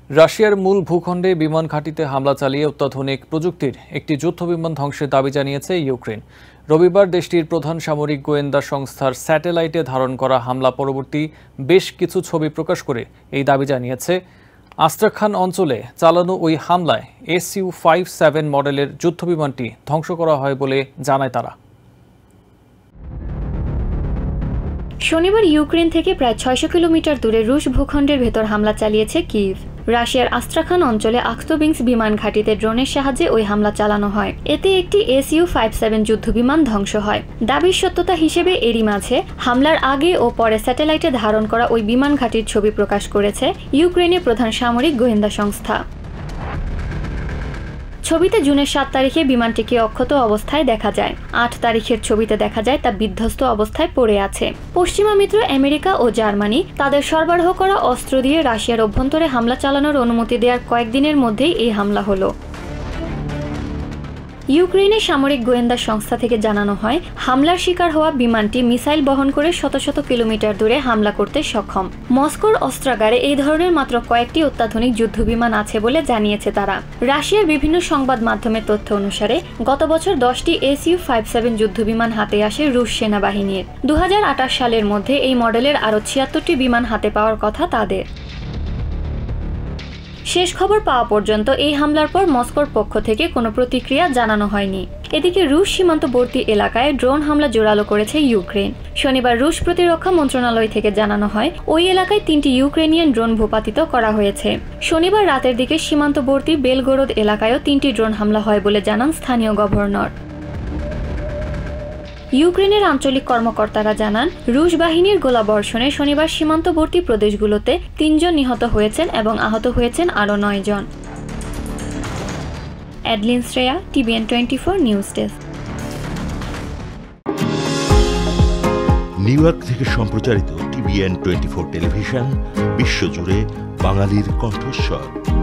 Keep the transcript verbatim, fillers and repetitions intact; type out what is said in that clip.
রাশিয়ার মূল ভূখণ্ডে বিমান ঘাঁটিতে হামলা চালিয়ে অত্যাধুনিক প্রযুক্তির একটি যুদ্ধবিমান ধ্বংসের দাবি জানিয়েছে ইউক্রেন। রবিবার দেশটির প্রধান সামরিক গোয়েন্দা সংস্থার স্যাটেলাইটে ধারণ করা হামলা পরবর্তী বেশ কিছু ছবি প্রকাশ করে এই দাবি জানিয়েছে। আস্ট্রাখান অঞ্চলে চালানো ওই হামলায় এস ইউ ফাইভ সেভেন মডেলের যুদ্ধবিমানটি ধ্বংস করা হয় বলে জানায় তারা। শনিবার ইউক্রেন থেকে প্রায় ছয়শো কিলোমিটার দূরে রুশ ভূখণ্ডের ভেতর হামলা চালিয়েছে কিয়েভ। রাশিয়ার আস্ট্রাখান অঞ্চলে আখতোবিংস বিমান ঘাঁটিতে ড্রোনের সাহায্যে ওই হামলা চালানো হয়। এতে একটি এস ইউ ফাইভ সেভেন যুদ্ধবিমান ধ্বংস হয়। দাবির সত্যতা হিসেবে এরই মাঝে হামলার আগে ও পরে স্যাটেলাইটে ধারণ করা ওই বিমান ঘাঁটির ছবি প্রকাশ করেছে ইউক্রেনের প্রধান সামরিক গোয়েন্দা সংস্থা। ছবিতে জুনের সাত তারিখে বিমানটিকে অক্ষত অবস্থায় দেখা যায়। আট তারিখের ছবিতে দেখা যায় তা বিধ্বস্ত অবস্থায় পড়ে আছে। পশ্চিমা মিত্র আমেরিকা ও জার্মানি তাদের সরবরাহ করা অস্ত্র দিয়ে রাশিয়ার অভ্যন্তরে হামলা চালানোর অনুমতি দেওয়ার কয়েকদিনের মধ্যেই এই হামলা হলো। ইউক্রেনের সামরিক গোয়েন্দা সংস্থা থেকে জানানো হয়, হামলার শিকার হওয়া বিমানটি মিসাইল বহন করে শত শত কিলোমিটার দূরে হামলা করতে সক্ষম। মস্কোর অস্ত্রাগারে এই ধরনের মাত্র কয়েকটি অত্যাধুনিক যুদ্ধবিমান আছে বলে জানিয়েছে তারা। রাশিয়ার বিভিন্ন সংবাদ মাধ্যমের তথ্য অনুসারে গত বছর দশটি এস ইউ ফাইভ সেভেন যুদ্ধবিমান হাতে আসে রুশ সেনাবাহিনীর। দু হাজার আঠাশ সালের মধ্যে এই মডেলের আরও ছিয়াত্তরটি বিমান হাতে পাওয়ার কথা তাদের। শেষ খবর পাওয়া পর্যন্ত এই হামলার পর মস্কোর পক্ষ থেকে কোনো প্রতিক্রিয়া জানানো হয়নি। এদিকে রুশ সীমান্তবর্তী এলাকায় ড্রোন হামলা জোরালো করেছে ইউক্রেন। শনিবার রুশ প্রতিরক্ষা মন্ত্রণালয় থেকে জানানো হয়, ওই এলাকায় তিনটি ইউক্রেনিয়ান ড্রোন ভূপাতিত করা হয়েছে। শনিবার রাতের দিকে সীমান্তবর্তী বেলগোরদ এলাকায়ও তিনটি ড্রোন হামলা হয় বলে জানান স্থানীয় গভর্নর। ইউক্রেনের আঞ্চলিক কর্মকর্তারা জানান, রুশ বাহিনীর গোলাবর্ষণে শনিবার সীমান্তবর্তী প্রদেশগুলোতে তিনজন নিহত হয়েছেন এবং আহত হয়েছেন আরও নয় জন। Adeline Shreya, TVN twenty four news desk. New York থেকে সম্প্রচারিত টিভিএন টোয়েন্টি ফোর টেলিভিশন বিশ্বজুড়ে বাঙালির কণ্ঠস্বর।